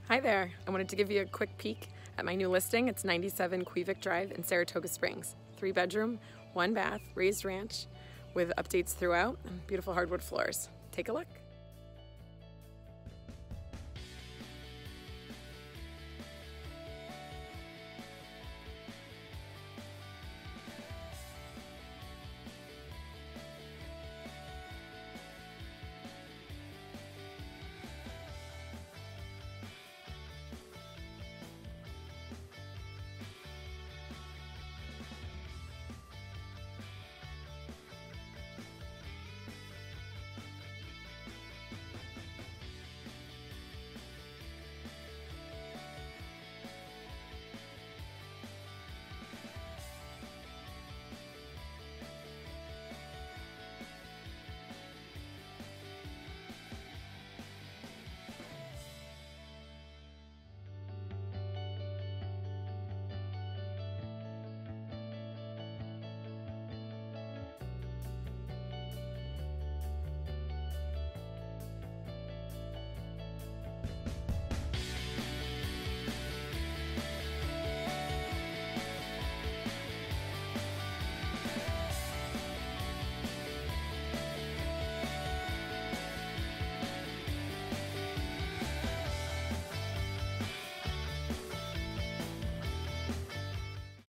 Hi there. I wanted to give you a quick peek at my new listing. It's 97 Quevic Drive in Saratoga Springs. 3-bedroom, 1 bath, raised ranch with updates throughout and beautiful hardwood floors. Take a look.